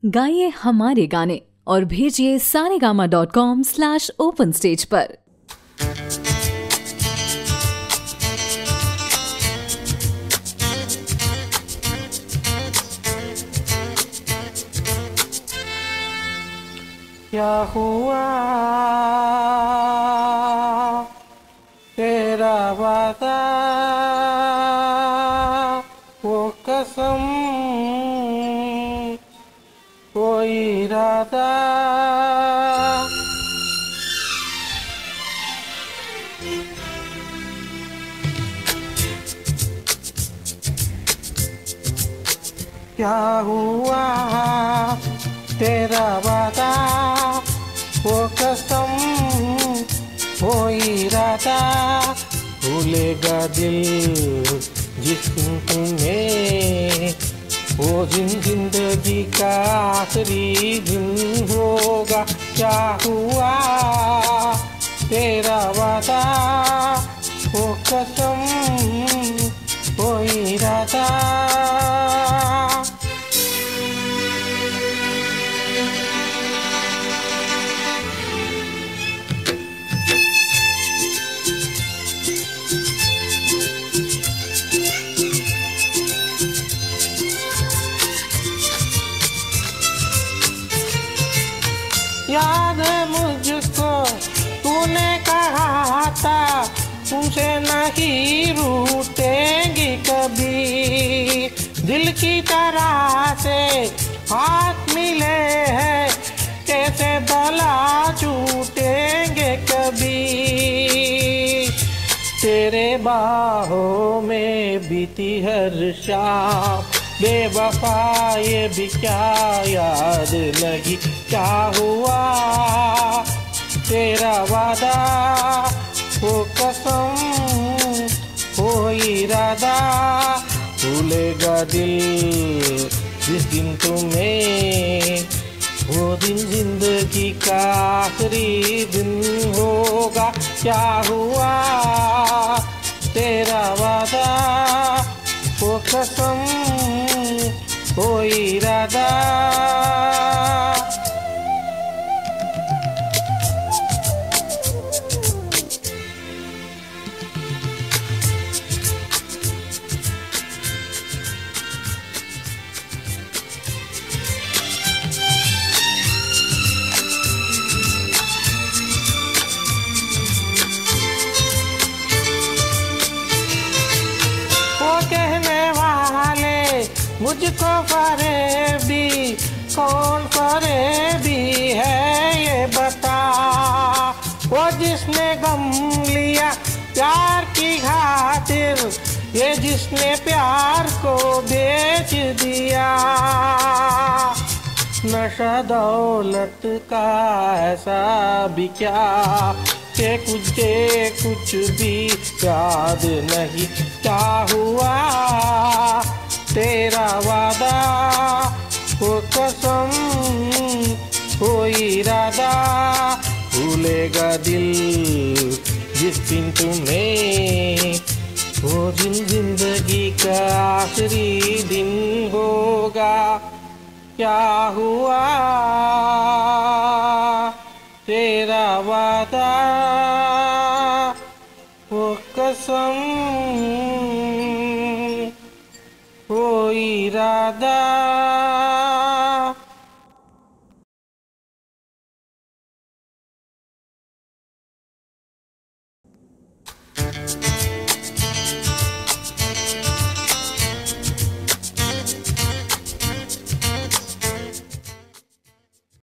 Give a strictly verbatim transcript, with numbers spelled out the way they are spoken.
गाइए हमारे गाने और भेजिए Saregama dot com slash open stage पर। क्या हुआ तेरा वादा, वो कसम, वो इरादा, क्या हुआ तेरा वादा, वो कसम, वो इरादा, भूलेगा दिल जिस दिन तुम्हें, वो दिन जिंदगी का आखिरी दिन होगा। क्या हुआ तेरा वादा, वो कसम, वो इरादा। याद है मुझको तूने कहा था, तुमसे नहीं रूठेंगी कभी, दिल की तरह से हाथ मिले हैं, कैसे भला छूटेंगे कभी। तेरे बाहों में बीती हर शाम, बेवफा ये भी क्या याद लगी। क्या हुआ तेरा वादा, वो कसम, वो इरादा, भूलेगा दिल जिस दिन तुम्हें, वो दिन जिंदगी का आखिरी दिन होगा। क्या हुआ तेरा वादा, वो कसम, वो इरादा। मुझको फरेबी कौन फरेबी है ये बता, वो जिसने गम लिया प्यार की खातिर, ये जिसने प्यार को बेच दिया। नशा दौलत का ऐसा भी क्या कि तुझे कुछ भी याद नहीं। क्या हुआ तेरा वादा, वो कसम, वो इरादा, भूलेगा दिल जिस दिन तुम्हें, वो दिन जिंदगी का आखिरी दिन होगा। क्या हुआ तेरा वादा, वो कसम, वो इरादा।